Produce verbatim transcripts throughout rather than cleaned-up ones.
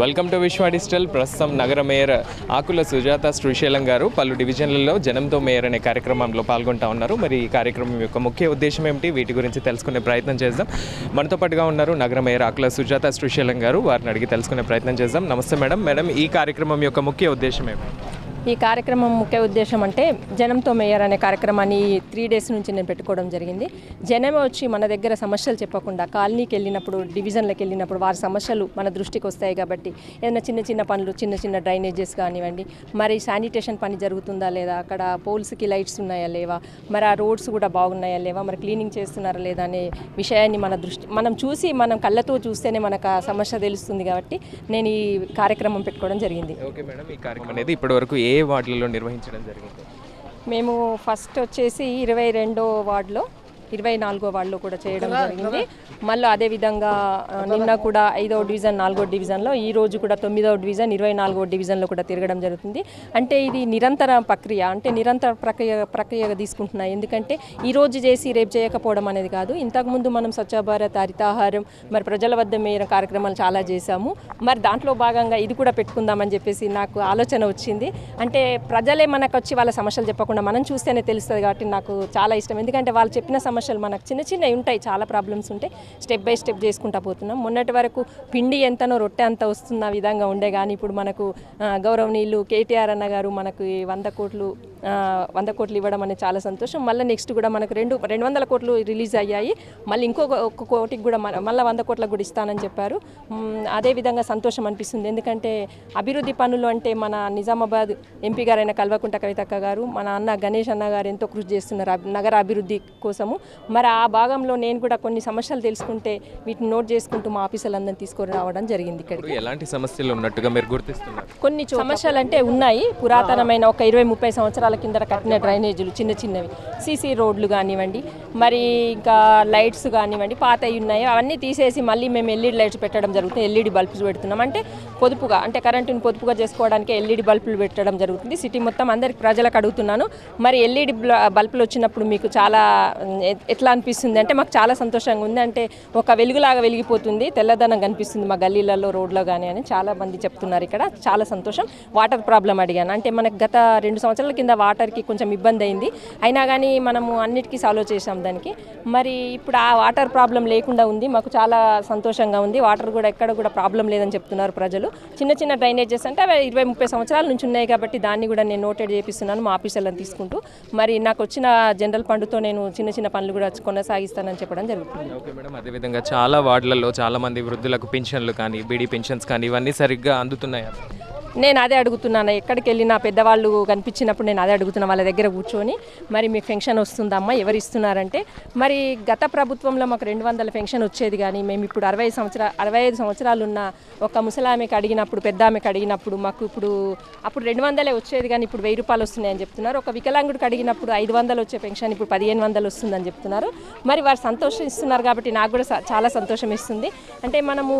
Welcome to విశ్వ digital. ప్రస్తుతం నగర మేయర్ ఆకుల సుజాత శ్రీశైలం గారు పలు డివిజన్లలో జనంతో మేయర్ అనే కార్యక్రమంలో పాల్గొంటూ ఉన్నారు. మరి ఈ కార్యక్రమం యొక్క ముఖ్య ఉద్దేశం ఏమిటి, వీటి గురించి తెలుసుకునే ప్రయత్నం చేద్దాం. మనతో పాటుగా ఉన్నారు నగర మేయర్ ఆకుల సుజాత శ్రీశైలం గారు. వారిని అడిగి తెలుసుకునే ప్రయత్నం చేద్దాం. నమస్తే మేడం. మేడం, ఈ కార్యక్రమం యొక్క ముఖ్య ఉద్దేశం ఏమిటి? ఈ కార్యక్రమం ముఖ్య ఉద్దేశం అంటే జనంతో మేయర్ అనే కార్యక్రమాన్ని త్రీ డేస్ నుంచి నేను పెట్టుకోవడం జరిగింది. జనం వచ్చి మన దగ్గర సమస్యలు చెప్పకుండా కాలనీకి వెళ్ళినప్పుడు, డివిజన్లకు వెళ్ళినప్పుడు వారి సమస్యలు మన దృష్టికి వస్తాయి. కాబట్టి ఏదైనా చిన్న చిన్న పనులు, చిన్న చిన్న డ్రైనేజెస్ కానివ్వండి, మరి శానిటేషన్ పని జరుగుతుందా లేదా, అక్కడ పోల్స్కి లైట్స్ ఉన్నాయా లేవా, మరి ఆ రోడ్స్ కూడా బాగున్నాయా లేవా, మరి క్లీనింగ్ చేస్తున్నారా లేదా అనే విషయాన్ని మన దృష్టి మనం చూసి మనం కళ్ళతో చూస్తేనే మనకు ఆ సమస్య తెలుస్తుంది. కాబట్టి నేను ఈ కార్యక్రమం పెట్టుకోవడం జరిగింది. ఓకే మేడం, ఈ కార్యక్రమం అనేది ఇప్పటివరకు ఏ వార్డులలో నిర్వహించడం జరిగింది? మేము ఫస్ట్ వచ్చేసి ఇరవై రెండో వార్డులో, ఇరవై నాలుగో వార్డులో కూడా చేయడం జరిగింది. మళ్ళీ అదేవిధంగా నిన్న కూడా ఐదవ డివిజన్, నాలుగో డివిజన్లో, ఈ రోజు కూడా తొమ్మిదవ డివిజన్, ఇరవై నాలుగో డివిజన్లో కూడా తిరగడం జరుగుతుంది. అంటే ఇది నిరంతర ప్రక్రియ, అంటే నిరంతర ప్రక్రియ ప్రక్రియగా తీసుకుంటున్నాయి. ఎందుకంటే ఈరోజు చేసి రేపు చేయకపోవడం అనేది కాదు. ఇంతకుముందు మనం స్వచ్ఛ భారత్, హరితాహారం, మరి ప్రజల వద్ద మేర కార్యక్రమాలు చాలా చేశాము. మరి దాంట్లో భాగంగా ఇది కూడా పెట్టుకుందామని చెప్పేసి నాకు ఆలోచన వచ్చింది. అంటే ప్రజలే మనకు వచ్చి వాళ్ళ సమస్యలు చెప్పకుండా మనం చూస్తేనే తెలుస్తుంది. కాబట్టి నాకు చాలా ఇష్టం. ఎందుకంటే వాళ్ళు చెప్పిన సమస్యలు మనకు చిన్న చిన్నవి ఉంటాయి, చాలా ప్రాబ్లమ్స్ ఉంటాయి. స్టెప్ బై స్టెప్ చేసుకుంటా పోతున్నాం. మొన్నటి వరకు పిండి ఎంతనో రొట్టె అంత వస్తున్న విధంగా ఉండే, కానీ ఇప్పుడు మనకు గౌరవనీయులు కేటీఆర్ అన్న గారు మనకు వంద కోట్లు వంద కోట్లు ఇవ్వడం అనేది చాలా సంతోషం. మళ్ళీ నెక్స్ట్ కూడా మనకు రెండు రెండు వందల కోట్లు రిలీజ్ అయ్యాయి. మళ్ళీ ఇంకొక ఒక్క కోటికి కూడా మళ్ళీ వంద కోట్లకు కూడా ఇస్తానని చెప్పారు. అదేవిధంగా సంతోషం అనిపిస్తుంది. ఎందుకంటే అభివృద్ధి పనులు అంటే మన నిజామాబాద్ ఎంపీ గారైన కల్వకుంట్ల కవితక్క గారు, మన అన్న గణేష్ అన్న గారు ఎంతో కృషి చేస్తున్నారు నగర అభివృద్ధి కోసము. మరి ఆ భాగంలో నేను కూడా కొన్ని సమస్యలు తెలుసుకుంటే వీటిని నోట్ చేసుకుంటూ మా ఆఫీసులందరినీ తీసుకొని రావడం జరిగింది. ఇక్కడికి ఎలాంటి సమస్యలు ఉన్నట్టుగా మీరు గుర్తిస్తున్నారు? కొన్ని సమస్యలు అంటే ఉన్నాయి. పురాతనమైన ఒక ఇరవై ముప్పై సంవత్సరాల కింద కట్టిన డ్రైనేజీలు, చిన్న చిన్నవి సీసీ రోడ్లు కానివ్వండి, మరి ఇంకా లైట్స్ కానివ్వండి, పాతవి ఉన్నాయి. అవన్నీ తీసేసి మళ్ళీ మేము ఎల్ఈడి లైట్స్ పెట్టడం జరుగుతుంది. ఎల్ఈడి బల్బ్స్ పెడుతున్నాం. అంటే పొదుపుగా, అంటే కరెంటుని పొదుపుగా చేసుకోవడానికి ఎల్ఈడి బల్బులు పెట్టడం జరుగుతుంది. సిటీ మొత్తం అందరికి ప్రజలకు అడుగుతున్నాను. మరి ఎల్ఈడి బల్బులు వచ్చినప్పుడు మీకు చాలా ఎట్లా అనిపిస్తుంది అంటే మాకు చాలా సంతోషంగా ఉంది. అంటే ఒక వెలుగులాగా వెలిగిపోతుంది, తెల్లదనం కనిపిస్తుంది మా గల్లీలలో, రోడ్లో కానీ అని చాలా మంది చెప్తున్నారు. ఇక్కడ చాలా సంతోషం. వాటర్ ప్రాబ్లం అడిగాను. అంటే మనకు గత రెండు సంవత్సరాల కింద వాటర్కి కొంచెం ఇబ్బంది అయింది. అయినా కానీ మనము అన్నిటికీ సాల్వ్ చేసాం దానికి. మరి ఇప్పుడు ఆ వాటర్ ప్రాబ్లం లేకుండా ఉంది. మాకు చాలా సంతోషంగా ఉంది. వాటర్ కూడా ఎక్కడ కూడా ప్రాబ్లం లేదని చెప్తున్నారు ప్రజలు. చిన్న చిన్న డ్రైనేజెస్ అంటే అవి ఇరవై ముప్పై సంవత్సరాల నుంచి ఉన్నాయి. కాబట్టి దాన్ని కూడా నేను నోటెడ్ చేపిస్తున్నాను మా ఆఫీసర్లను తీసుకుంటూ. మరి నాకు వచ్చిన జనరల్ ఫండ్తో నేను చిన్న చిన్న పనులు కూడా కొనసాగిస్తానని చెప్పడం జరుగుతుంది. ఓకే మేడం, అదేవిధంగా చాలా వార్డులలో చాలా మంది వృద్ధులకు పెన్షన్లు కానీ, బీడీ పెన్షన్స్ కానీ ఇవన్నీ సరిగ్గా అందుతున్నాయా? నేను అదే అడుగుతున్నాను. ఎక్కడికి వెళ్ళినా పెద్దవాళ్ళు కనిపించినప్పుడు నేను అదే అడుగుతున్నా వాళ్ళ దగ్గర కూర్చొని, మరి మీకు పెన్షన్ వస్తుందమ్మా, ఎవరు ఇస్తున్నారంటే, మరి గత ప్రభుత్వంలో మాకు రెండు వందల పెన్షన్ వచ్చేది. కానీ మేము ఇప్పుడు అరవై సంవత్సరాలు అరవై ఐదు సంవత్సరాలు ఉన్న ఒక ముసలామెకి అడిగినప్పుడు, పెద్ద ఆమెకి అడిగినప్పుడు మాకు ఇప్పుడు అప్పుడు రెండు వందలే వచ్చేది, కానీ ఇప్పుడు వెయ్యి రూపాయలు వస్తున్నాయని చెప్తున్నారు. ఒక వికలాంగుడికి అడిగినప్పుడు ఐదు వందలు వచ్చే పెన్షన్ ఇప్పుడు పదిహేను వందలు వస్తుందని చెప్తున్నారు. మరి వారు సంతోషిస్తున్నారు. కాబట్టి నాకు కూడా చాలా సంతోషం ఇస్తుంది. అంటే మనము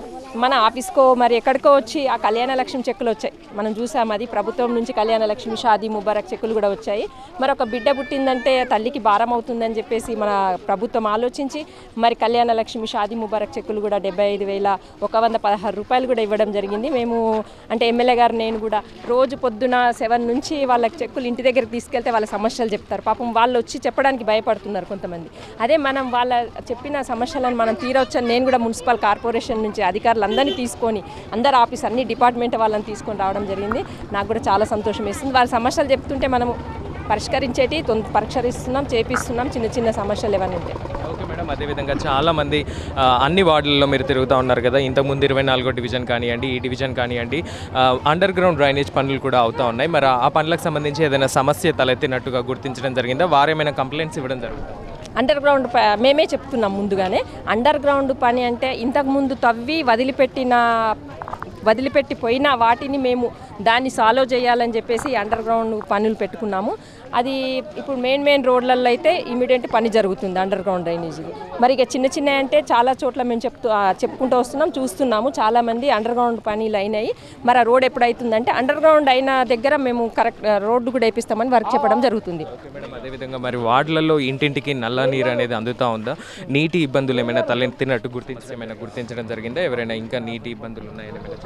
మన ఆఫీస్కో మరి ఎక్కడికో వచ్చి ఆ కళ్యాణ లక్ష్మి చెక్కులు వచ్చాయి, మనం చూసాం. అది ప్రభుత్వం నుంచి కళ్యాణ లక్ష్మి, షాదీ ముబారక్ చెక్కులు కూడా వచ్చాయి. మరి ఒక బిడ్డ పుట్టిందంటే తల్లికి భారం అవుతుందని చెప్పేసి మన ప్రభుత్వం ఆలోచించి మరి కళ్యాణ లక్ష్మి, షాదీ ముబారక్ చెక్కులు కూడా డెబ్బై ఐదు వేల ఒక వంద పదహారు రూపాయలు కూడా ఇవ్వడం జరిగింది. మేము అంటే ఎమ్మెల్యే గారు నేను కూడా రోజు పొద్దున సెవెన్ నుంచి వాళ్ళకి చెక్కులు ఇంటి దగ్గరికి తీసుకెళ్తే వాళ్ళ సమస్యలు చెప్తారు. పాపం వాళ్ళు వచ్చి చెప్పడానికి భయపడుతున్నారు కొంతమంది. అదే మనం వాళ్ళ చెప్పిన సమస్యలను మనం తీరవచ్చని నేను కూడా మున్సిపల్ కార్పొరేషన్ నుంచి అధికారులు అందరినీ తీసుకొని, అందరు ఆఫీస్ అన్ని డిపార్ట్మెంట్ వాళ్ళని తీసుకొని రావడం జరిగింది. నాకు కూడా చాలా సంతోషం వేస్తుంది. వాళ్ళ సమస్యలు చెప్తుంటే మనము పరిష్కరించేటి పరిష్కరిస్తున్నాం, చేపిస్తున్నాం. చిన్న చిన్న సమస్యలు ఏమైనా ఉంటాయి. ఓకే మేడం, అదేవిధంగా చాలామంది అన్ని వార్డులలో మీరు తిరుగుతూ ఉన్నారు కదా. ఇంతకుముందు ఇరవై నాలుగో డివిజన్ కానివ్వండి, ఈ డివిజన్ కానివ్వండి, అండర్ గ్రౌండ్ డ్రైనేజ్ పనులు కూడా అవుతూ ఉన్నాయి. మరి ఆ పనులకు సంబంధించి ఏదైనా సమస్య తలెత్తినట్టుగా గుర్తించడం జరిగిందా? వారేమైనా కంప్లైంట్స్ ఇవ్వడం జరుగుతుంది? అండర్ గ్రౌండ్ మేమే చెప్తున్నాం ముందుగానే. అండర్ గ్రౌండ్ పని అంటే ఇంతకుముందు తవ్వి వదిలిపెట్టిన వదిలిపెట్టి పోయిన వాటిని మేము దాన్ని సాల్వ్ చేయాలని చెప్పేసి అండర్ గ్రౌండ్ పనులు పెట్టుకున్నాము. అది ఇప్పుడు మెయిన్ మెయిన్ రోడ్లలో అయితే ఇమీడియట్ పని జరుగుతుంది అండర్ గ్రౌండ్ డ్రైనేజీ. మరి ఇక చిన్న చిన్న అంటే చాలా చోట్ల మేము చెప్తూ చెప్పుకుంటూ వస్తున్నాం, చూస్తున్నాము. చాలామంది అండర్ గ్రౌండ్ పనులు అయినాయి. మరి ఆ రోడ్ ఎప్పుడు అవుతుందంటే అండర్ గ్రౌండ్ అయిన దగ్గర మేము కరెక్ట్ రోడ్డు కూడా వేపిస్తామని వర్క్ చెప్పడం జరుగుతుంది. అదేవిధంగా మరి వార్డులలో ఇంటింటికి నల్ల నీరు అనేది అందుతూ ఉందా? నీటి ఇబ్బందులు ఏమైనా తలెత్తినట్టు గుర్తించి ఏమైనా గుర్తించడం జరిగిందా? ఎవరైనా ఇంకా నీటి ఇబ్బందులు ఉన్నాయని ఏమైనా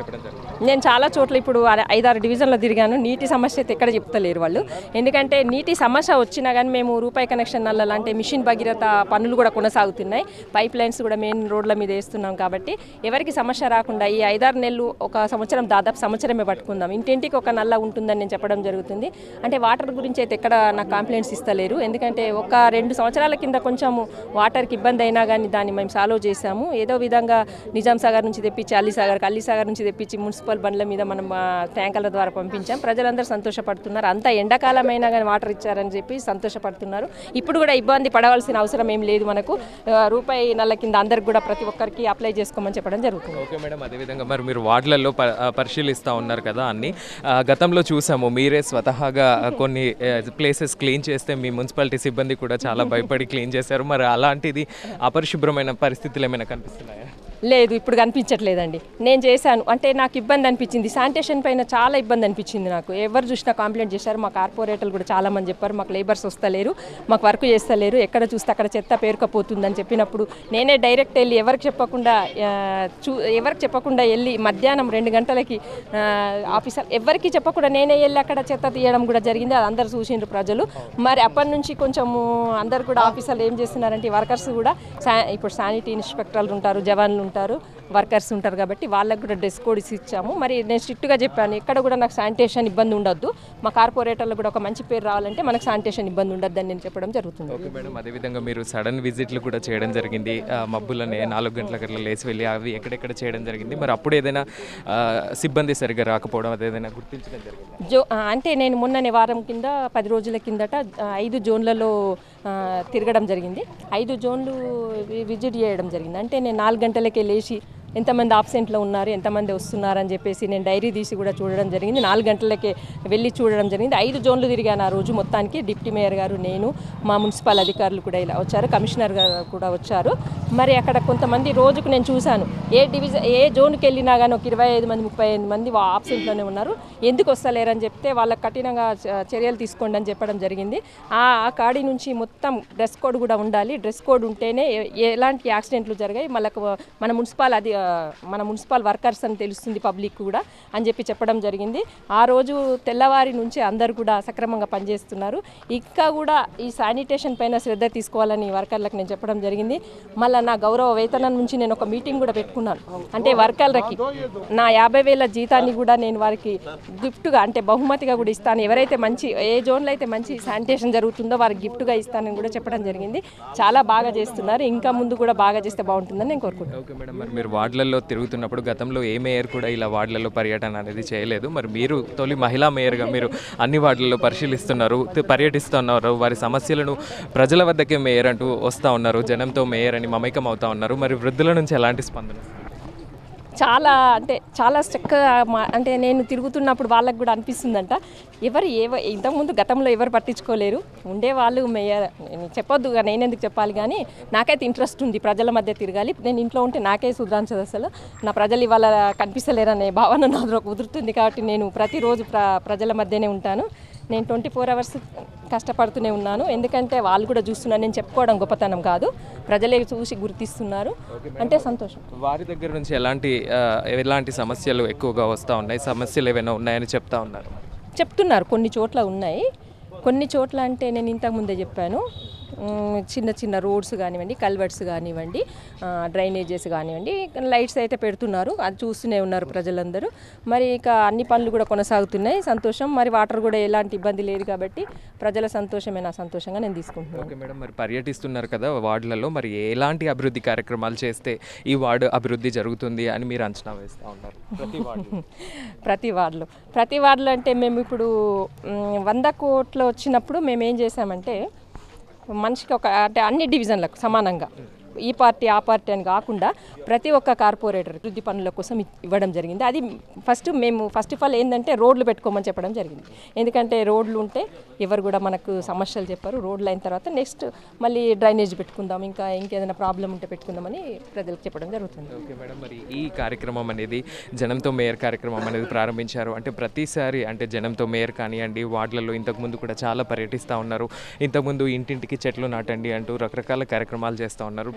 చెప్పడం జరుగుతుంది? నేను చాలా చోట్ల ఇప్పుడు ఆ- ఐదారు డివిజన్లో తిరిగాను. నీటి సమస్య అయితే ఎక్కడ చెప్తలేరు వాళ్ళు. ఎందుకంటే నీటి సమస్య వచ్చినా కానీ మేము రూపాయి కనెక్షన్ నల్ల అంటే మిషన్ భగీరథ పనులు కూడా కొనసాగుతున్నాయి. పైప్ లైన్స్ కూడా మెయిన్ రోడ్ల మీద వేస్తున్నాం కాబట్టి ఎవరికి సమస్య రాకుండా ఈ ఐదారు నెలలు ఒక సంవత్సరం దాదాపు సంవత్సరమే పట్టుకుందాం, ఇంటింటికి ఒక నల్ల ఉంటుందని నేను చెప్పడం జరుగుతుంది. అంటే వాటర్ గురించి అయితే ఎక్కడ నాకు కంప్లైంట్స్ ఇస్తలేరు. ఎందుకంటే ఒక రెండు సంవత్సరాల కింద కొంచెం వాటర్కి ఇబ్బంది అయినా కానీ దాన్ని మేము సాల్వ్ చేసాము. ఏదో విధంగా నిజాం సాగర్ నుంచి తెప్పించి అల్లీసాగర్కి, అల్లీసాగర్ నుంచి తెప్పించి మున్సిపల్ బండ్ల మీద మనం ఆ, ట్యాంకర్ల ద్వారా పంపించాం. ప్రజలందరూ సంతోషపడుతున్నారు. అంతా ఎండాకాలమైనా కానీ వాటర్ ఇచ్చారని చెప్పి సంతోషపడుతున్నారు. ఇప్పుడు కూడా ఇబ్బంది పడవలసిన అవసరం ఏం లేదు. మనకు ఆ, రూపాయి నల్ల కింద అందరికి కూడా ప్రతి ఒక్కరికి అప్లై చేసుకోమని చెప్పడం జరుగుతుంది. ఓకే మేడం, అదేవిధంగా మరి మీరు వార్డులలో ప పరిశీలిస్తూ ఉన్నారు కదా అన్ని. ఆ, గతంలో చూసాము మీరే స్వతహాగా కొన్ని ప్లేసెస్ క్లీన్ చేస్తే మీ మున్సిపాలిటీ సిబ్బంది కూడా చాలా భయపడి క్లీన్ చేశారు. మరి అలాంటిది అపరిశుభ్రమైన పరిస్థితులు ఏమైనా కనిపిస్తున్నాయా? లేదు, ఇప్పుడు కనిపించట్లేదండి. నేను చేశాను అంటే నాకు ఇబ్బంది అనిపించింది. శానిటేషన్ పైన చాలా ఇబ్బంది అనిపించింది నాకు. ఎవరు చూసినా కంప్లైంట్ చేశారు. మా కార్పొరేటర్లు కూడా చాలామంది చెప్పారు మాకు లేబర్స్ వస్తలేరు, మాకు వర్క్ చేస్తలేరు, ఎక్కడ చూస్తే అక్కడ చెత్త పేరుకపోతుందని చెప్పినప్పుడు నేనే డైరెక్ట్ వెళ్ళి ఎవరికి చెప్పకుండా ఆ, చూ ఎవరికి చెప్పకుండా వెళ్ళి మధ్యాహ్నం రెండు గంటలకి ఆ, ఆఫీసర్ ఎవరికి చెప్పకుండా నేనే వెళ్ళి అక్కడ చెత్త తీయడం కూడా జరిగింది. అది అందరు చూసిండ్రు ప్రజలు. మరి అప్పటి నుంచి కొంచెము అందరు కూడా ఆఫీసర్లు ఏం చేస్తున్నారంటే వర్కర్స్ కూడా శా ఇప్పుడు శానిటరీ ఇన్స్పెక్టర్లు ఉంటారు, జవాన్లు ఉంటారు, వర్కర్స్ ఉంటారు కాబట్టి వాళ్ళకు కూడా డ్రెస్ కోడ్స్ ఇచ్చాము. మరి నేను స్ట్రిక్ట్గా చెప్పాను ఎక్కడ కూడా నాకు శానిటేషన్ ఇబ్బంది ఉండొద్దు, మా కార్పొరేటర్లు కూడా ఒక మంచి పేరు రావాలంటే మనకు శానిటేషన్ ఇబ్బంది ఉండొద్దు అని నేను చెప్పడం జరుగుతుంది. ఓకే మేడం, అదేవిధంగా మీరు సడన్ విజిట్లు కూడా చేయడం జరిగింది. ఆ, మబ్బులనే నాలుగు గంటల గట్ల లేచి వెళ్ళి అవి ఎక్కడెక్కడ చేయడం జరిగింది. మరి అప్పుడు ఏదైనా ఆ, సిబ్బంది సరిగ్గా రాకపోవడం అదేదైనా గుర్తించడం జరిగింది? జో ఆ, అంటే నేను మొన్ననే వారం కింద పది రోజుల కిందట ఆ, ఐదు జోన్లలో ఆ, తిరగడం జరిగింది. ఐదు జోన్లు వి- విజిట్ చేయడం జరిగింది. అంటే నేను నాలుగు గంటలకే లేచి ఎంతమంది ఆబ్సెంట్లో ఉన్నారు, ఎంతమంది వస్తున్నారు అని చెప్పేసి నేను డైరీ తీసి కూడా చూడడం జరిగింది. నాలుగు గంటలకే వెళ్ళి చూడడం జరిగింది. ఐదు జోన్లు తిరిగాను ఆ రోజు మొత్తానికి. డిప్యూటీ మేయర్ గారు, నేను, మా మున్సిపల్ అధికారులు కూడా ఇలా వచ్చారు, కమిషనర్ గారు కూడా వచ్చారు. మరి అక్కడ కొంతమంది రోజుకు నేను చూశాను ఏ డివిజన్ ఏ జోన్కి వెళ్ళినా కానీ ఒక ఇరవై ఐదు మంది ముప్పై ఐదు మంది ఆబ్సెంట్లోనే ఉన్నారు. ఎందుకు వస్తలేరని చెప్తే వాళ్ళకి కఠినంగా చ- చర్యలు తీసుకోండి అని చెప్పడం జరిగింది. ఆ ఆ కాడి నుంచి మొత్తం డ్రెస్ కోడ్ కూడా ఉండాలి. డ్రెస్ కోడ్ ఉంటేనే ఎ- ఎలాంటి యాక్సిడెంట్లు జరిగాయి మనకు మన మున్సిపల్ అది ఆ, మన మున్సిపల్ వర్కర్స్ అని తెలుస్తుంది పబ్లిక్ కూడా అని చెప్పి చెప్పడం జరిగింది. ఆ రోజు తెల్లవారి నుంచి అందరు కూడా సక్రమంగా పనిచేస్తున్నారు. ఇంకా కూడా ఈ శానిటేషన్ పైన శ్రద్ధ తీసుకోవాలని వర్కర్లకు నేను చెప్పడం జరిగింది. మళ్ళీ నా గౌరవ వేతనం నుంచి నేను ఒక మీటింగ్ కూడా పెట్టుకున్నాను. అంటే వర్కర్లకి నా యాభై వేల జీతాన్ని కూడా నేను వారికి గిఫ్ట్గా అంటే బహుమతిగా కూడా ఇస్తాను. ఎవరైతే మంచి ఏ జోన్లో అయితే మంచి శానిటేషన్ జరుగుతుందో వారికి గిఫ్ట్గా ఇస్తానని కూడా చెప్పడం జరిగింది. చాలా బాగా చేస్తున్నారు. ఇంకా ముందు కూడా బాగా చేస్తే బాగుంటుందని నేను కోరుకుంటున్నాను. ఓకే మేడం, మరి మీరు వార్డులలో తిరుగుతున్నప్పుడు గతంలో ఏ మేయర్ కూడా ఇలా వార్డులలో పర్యటన అనేది చేయలేదు. మరి మీరు తొలి మహిళా మేయర్గా మీరు అన్ని వార్డులలో పరిశీలిస్తున్నారు, తి- పర్యటిస్తున్నారు, వారి సమస్యలను ప్రజల వద్దకే మేయర్ అంటూ వస్తూ ఉన్నారు, జనంతో మేయర్ అని మమేకం అవుతా ఉన్నారు. మరి వృద్ధుల నుంచి ఎలాంటి స్పందన? చాలా అంటే చాలా చక్కగా మా అంటే నేను తిరుగుతున్నప్పుడు వాళ్ళకి కూడా అనిపిస్తుందంట ఎవరు ఏ ఇంతకుముందు గతంలో ఎవరు పట్టించుకోలేరు ఉండేవాళ్ళు మేయర్ నేను చెప్పొద్దు నేను ఎందుకు చెప్పాలి కానీ నాకైతే ఇంట్రెస్ట్ ఉంది ప్రజల మధ్య తిరగాలి. నేను ఇంట్లో ఉంటే నాకే సుధాంచదు అసలు నా ప్రజలు ఇవాళ కనిపిస్తలేరనే భావన నాలో కుదురుతుంది కాబట్టి నేను ప్రతిరోజు ప్ర ప్రజల మధ్యనే ఉంటాను. నేను ట్వంటీ ఫోర్ అవర్స్ కష్టపడుతూనే ఉన్నాను. ఎందుకంటే వాళ్ళు కూడా చూస్తున్నారు. నేను చెప్పుకోవడం గొప్పతనం కాదు, ప్రజలే చూసి గుర్తిస్తున్నారు అంటే సంతోషం. వారి దగ్గర నుంచి ఎలాంటి ఆ, ఎలాంటి సమస్యలు ఎక్కువగా వస్తూ ఉన్నాయి, సమస్యలు ఏమైనా ఉన్నాయని చెప్తా ఉన్నారు? చెప్తున్నారు కొన్ని చోట్ల ఉన్నాయి. కొన్ని చోట్ల అంటే నేను ఇంతకుముందే చెప్పాను ఉమ్, చిన్న చిన్న రోడ్స్ కానివ్వండి, కల్వర్ట్స్ కానివ్వండి, ఆ, డ్రైనేజెస్ కానివ్వండి, లైట్స్ అయితే పెడుతున్నారు. అది చూస్తూనే ఉన్నారు ప్రజలందరూ. మరి ఇక అన్ని పనులు కూడా కొనసాగుతున్నాయి, సంతోషం. మరి వాటర్ కూడా ఎలాంటి ఇబ్బంది లేదు కాబట్టి ప్రజల సంతోషమే నా సంతోషంగా నేను తీసుకుంటున్నాను. ఓకే మేడం, మరి పర్యటిస్తున్నారు కదా వార్డులలో, మరి ఎలాంటి అభివృద్ధి కార్యక్రమాలు చేస్తే ఈ వార్డు అభివృద్ధి జరుగుతుంది అని మీరు అంచనా వేస్తూ ఉన్నారు ప్రతి వార్డు? ప్రతి వార్డులో ప్రతి వార్డులో అంటే మేము ఇప్పుడు ఉమ్, వంద కోట్లు వచ్చినప్పుడు మేము ఏం చేసామంటే మనిషికి ఒక అంటే అన్ని డివిజన్లకు సమానంగా ఈ పార్టీ ఆ పార్టీ అని కాకుండా ప్రతి ఒక్క కార్పొరేటర్ అభివృద్ధి పనుల కోసం ఇవ్వడం జరిగింది. అది ఫస్ట్ మేము ఫస్ట్ ఆఫ్ ఆల్ ఏంటంటే రోడ్లు పెట్టుకోమని చెప్పడం జరిగింది. ఎందుకంటే రోడ్లు ఉంటే ఎవరు కూడా మనకు సమస్యలు చెప్పారు. రోడ్లు అయిన తర్వాత నెక్స్ట్ మళ్ళీ డ్రైనేజ్ పెట్టుకుందాం, ఇంకా ఇంకేదైనా ప్రాబ్లం ఉంటే పెట్టుకుందామని ప్రజలకు చెప్పడం జరుగుతుంది. ఓకే మేడం, మరి ఈ కార్యక్రమం అనేది జనంతో మేయర్ కార్యక్రమం అనేది ప్రారంభించారు. అంటే ప్రతిసారి అంటే జనంతో మేయర్ కానివ్వండి వార్డులలో ఇంతకుముందు కూడా చాలా పర్యటిస్తూ ఉన్నారు. ఇంతకుముందు ఇంటింటికి చెట్లు నాటండి అంటూ రకరకాల కార్యక్రమాలు చేస్తూ ఉన్నారు.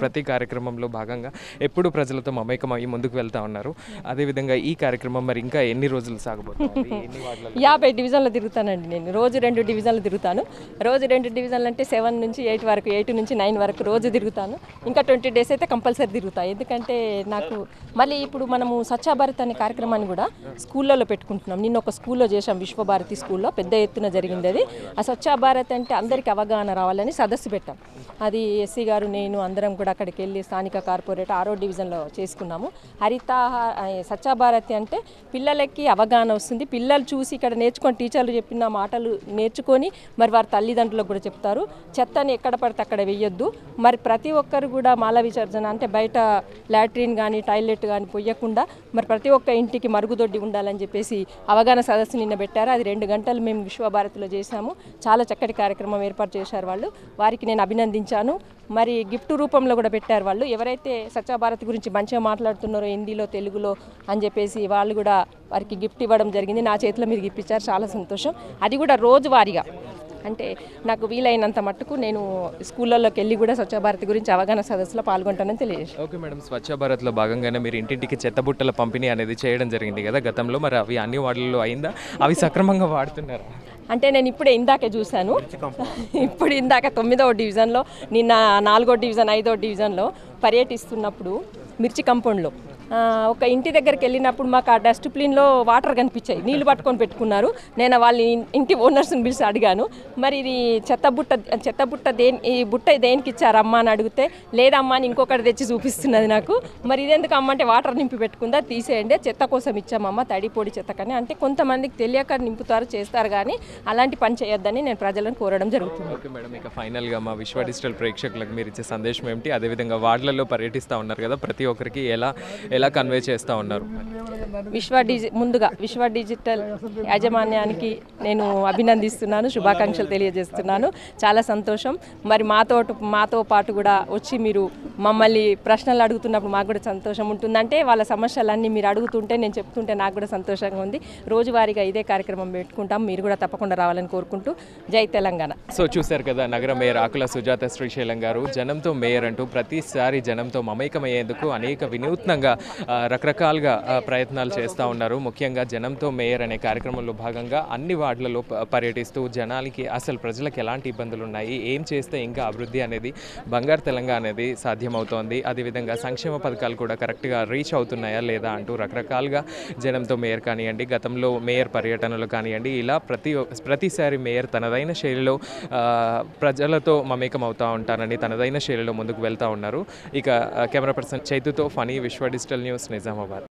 ప్రతి కార్యక్రమంలో భాగంగా ఎప్పుడు ప్రజలతో మమేకం అయ్యి ముందుకు వెళ్తూ ఉన్నారు. అదేవిధంగా ఈ కార్యక్రమం మరి ఇంకా ఎన్ని రోజులు సాగబోతుంది? ఎన్ని వార్డులలో? యాభై డివిజన్లు తిరుగుతానండి నేను. రోజు రెండు డివిజన్లు తిరుగుతాను. రోజు రెండు డివిజన్లు అంటే సెవెన్ నుంచి ఎయిట్ వరకు, ఎయిట్ నుంచి నైన్ వరకు రోజు తిరుగుతాను. ఇంకా ట్వంటీ డేస్ అయితే కంపల్సరీ తిరుగుతాను. ఎందుకంటే నాకు మళ్ళీ ఇప్పుడు మనము స్వచ్ఛ భారత్ అనే కార్యక్రమాన్ని కూడా స్కూళ్ళలో పెట్టుకుంటున్నాం. నిన్న ఒక స్కూల్లో చేసాం, విశ్వభారతి స్కూల్లో పెద్ద ఎత్తున జరిగింది అది. ఆ స్వచ్ఛ భారత్ అంటే అందరికీ అవగాహన రావాలని సదస్సు పెట్టాం. అది ఎస్సీ గారు నేను అందరం కూడా అక్కడికి వెళ్ళి స్థానిక కార్పొరేట్ ఆరో డివిజన్లో చేసుకున్నాము. హరితాహార స్వచ్ఛ భారతి అంటే పిల్లలకి అవగాహన వస్తుంది. పిల్లలు చూసి ఇక్కడ నేర్చుకొని టీచర్లు చెప్పిన మాటలు నేర్చుకొని మరి వారి తల్లిదండ్రులకు కూడా చెప్తారు. చెత్తని ఎక్కడ పడితే అక్కడ వేయొద్దు. మరి ప్రతి ఒక్కరు కూడా మాల విసర్జన అంటే బయట లాట్రిన్ కానీ టాయిలెట్ కానీ పొయ్యకుండా మరి ప్రతి ఒక్క ఇంటికి మరుగుదొడ్డి ఉండాలని చెప్పేసి అవగాహన సదస్సు నిన్న పెట్టారు. అది రెండు గంటలు మేము విశ్వభారతిలో చేశాము. చాలా చక్కటి కార్యక్రమం ఏర్పాటు చేశారు వాళ్ళు. వారికి నేను అభినందించాను. మరి గిఫ్ట్ రూపంలో కూడా పెట్టారు వాళ్ళు. ఎవరైతే స్వచ్ఛ భారత్ గురించి మంచిగా మాట్లాడుతున్నారో హిందీలో తెలుగులో అని చెప్పేసి వాళ్ళు కూడా వారికి గిఫ్ట్ ఇవ్వడం జరిగింది. నా చేతిలో మీరు గిఫ్ట్ ఇచ్చారు, చాలా సంతోషం. అది కూడా రోజువారీగా అంటే నాకు వీలైనంత మట్టుకు నేను స్కూళ్ళలోకి వెళ్ళి కూడా స్వచ్ఛ భారత్ గురించి అవగాహన సదస్సులో పాల్గొంటానని తెలియజేస్తాను. ఓకే మేడం, స్వచ్ఛ భారత్లో భాగంగానే మీరు ఇంటింటికి చెత్తబుట్టల పంపిణీ అనేది చేయడం జరిగింది కదా గతంలో. మరి అవి అన్ని వార్డులలో అయిందా? అవి సక్రమంగా వాడుతున్నారా? అంటే నేను ఇప్పుడే ఇందాకే చూశాను. ఇప్పుడు ఇందాక తొమ్మిదవ డివిజన్లో, నిన్న నాలుగో డివిజన్, ఐదో డివిజన్లో పర్యటిస్తున్నప్పుడు మిర్చి కంపౌండ్లో ఒక ఇంటి దగ్గరికి వెళ్ళినప్పుడు మాకు ఆ డస్ట్బిన్లో వాటర్ కనిపించాయి. నీళ్లు పట్టుకొని పెట్టుకున్నారు. నేను వాళ్ళ ఇంటి ఓనర్స్ని పిలిచి అడిగాను, మరి ఇది చెత్త బుట్ట చెత్త బుట్ట దేని ఈ బుట్ట దేనికి ఇచ్చారు అమ్మ అని అడిగితే, లేదమ్మా అని ఇంకొకటి తెచ్చి చూపిస్తున్నది నాకు. మరి ఇదెందుకు అమ్మ అంటే వాటర్ నింపి పెట్టుకుందా, తీసేయండి, చెత్త కోసం ఇచ్చామమ్మ, తడి పొడి చెత్త కానీ. అంటే కొంతమందికి తెలియక నింపుతారు, చేస్తారు, కానీ అలాంటి పని చేయొద్దని నేను ప్రజలను కోరడం జరుగుతుంది. ఓకే మేడం, ఇక ఫైనల్గా మా విశ్వ డిజిటల్ ప్రేక్షకులకు మీరు ఇచ్చే సందేశం ఏమిటి? అదేవిధంగా వార్డులలో పర్యటిస్తూ ఉన్నారు కదా, ప్రతి ఒక్కరికి ఎలా ఎలా కన్వే చేస్తూ ఉన్నారు? విశ్వ డిజి ముందుగా విశ్వ డిజిటల్ యాజమాన్యానికి నేను అభినందిస్తున్నాను, శుభాకాంక్షలు తెలియజేస్తున్నాను. చాలా సంతోషం. మరి మాతో మాతో పాటు కూడా వచ్చి మీరు మమ్మల్ని ప్రశ్నలు అడుగుతున్నప్పుడు మాకు కూడా సంతోషం ఉంటుందంటే వాళ్ళ సమస్యలన్నీ మీరు అడుగుతుంటే నేను చెప్తుంటే నాకు కూడా సంతోషంగా ఉంది. రోజువారీగా ఇదే కార్యక్రమం పెట్టుకుంటాం. మీరు కూడా తప్పకుండా రావాలని కోరుకుంటూ జై తెలంగాణ. సో చూశారు కదా, నగర మేయర్ ఆకుల సుజాత శ్రీశైలం గారు జనంతో మేయర్ అంటూ ప్రతిసారి జనంతో మమేకమయ్యేందుకు అనేక వినూత్నంగా రకరకాలుగా ప్రయత్నాలు చేస్తూ ఉన్నారు. ముఖ్యంగా జనంతో మేయర్ అనే కార్యక్రమంలో భాగంగా అన్ని వార్డులలో పర్యటిస్తూ జనాలకి అసలు ప్రజలకు ఎలాంటి ఇబ్బందులు ఉన్నాయి, ఏం చేస్తే ఇంకా అభివృద్ధి అనేది బంగారు తెలంగాణ అనేది సాధ్యమవుతోంది, అదేవిధంగా సంక్షేమ పథకాలు కూడా కరెక్ట్గా రీచ్ అవుతున్నాయా లేదా అంటూ రకరకాలుగా జనంతో మేయర్ కానివ్వండి, గతంలో మేయర్ పర్యటనలు కానివ్వండి, ఇలా ప్రతి ప్రతిసారి మేయర్ తనదైన శైలిలో ప్రజలతో మమేకం అవుతూ ఉంటారని తనదైన శైలిలో ముందుకు వెళ్తూ ఉన్నారు. ఇక కెమెరా పర్సన్ చైతుతో ఫనీ, విశ్వ డిజిటల్ న్యూస్, నిజామాబాద్.